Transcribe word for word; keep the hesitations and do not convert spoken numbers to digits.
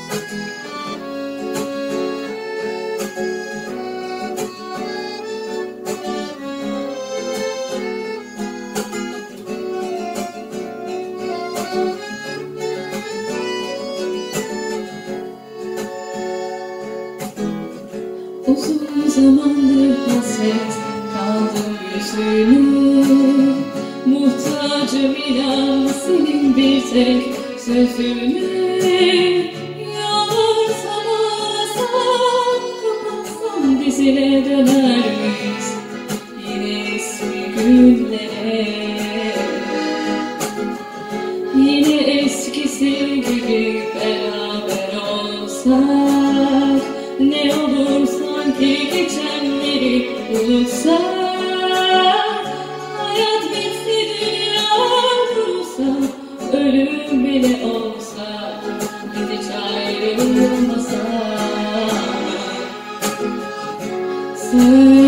Uzun zamandır hasret kaldım yüzüne, muhtacım inan senin bir tek sözüne. Yalvarsam ağlasam, kapatsam dizine döner miyiz yine eski günlere? Yine eskisi gibi beraber olsak, ne olur sanki geçenleri unutsak. Hayat bitse, dünya dursa, ölüm bile olsa, biz hiç ayrılmasak.